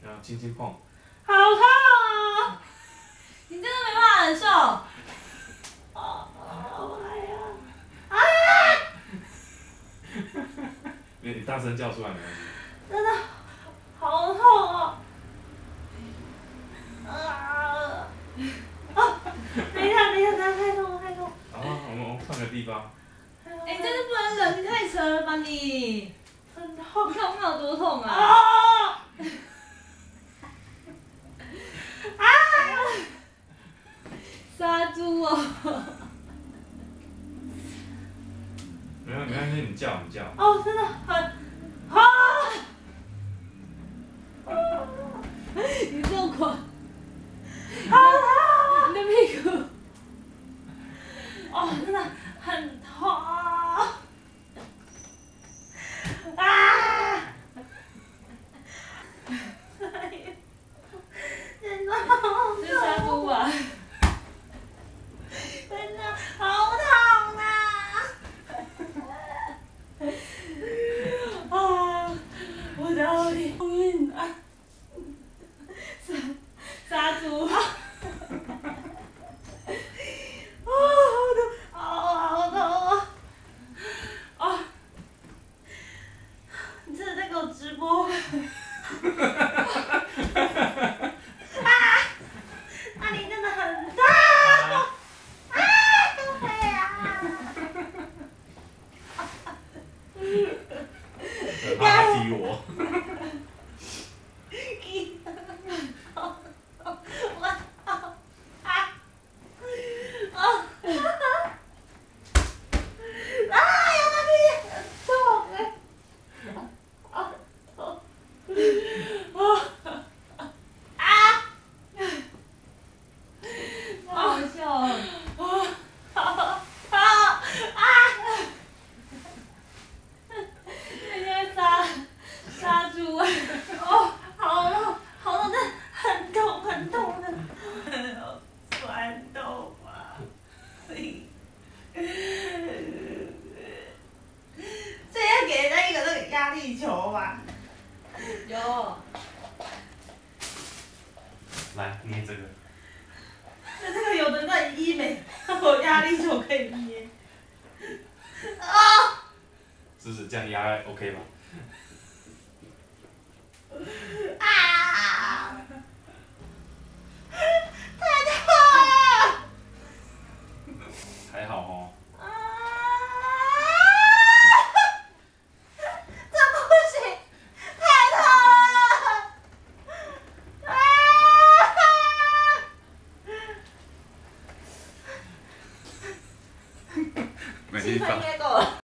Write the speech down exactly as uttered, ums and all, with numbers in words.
然后轻轻碰。 好痛啊！你真的没办法忍受。啊！哎呀！啊！ 你你大声叫出来没关系。 真的好痛啊！啊！啊！等一下，等一下，等一下，太痛了，太痛了。 啊，我们我们换个地方。 哎、欸，真的不能忍，你太扯了吧你！很痛，痛痛有多痛啊？啊！啊！杀猪哦！ 没有没关系，你叫你叫。 哦，真的很，啊！你这么狂，好痛！你的屁股，哦，真的很痛啊！啊！真的好痛！这是杀猪吧？真的好痛啊！啊！我的天啊！杀杀猪啊！啊，好痛！啊，好痛啊！啊！你真的在给我直播？啊！那你真的很痛！啊！对呀！ 很怕他踢我。球吧，有。 来捏这个。 那这个有的在医美，我压力球可以捏。啊！ 是不是这样压 OK 吧？ 啊！太痛了！ 还好哦。 啊！这不行，太痛了！啊！ 没地方。 够了。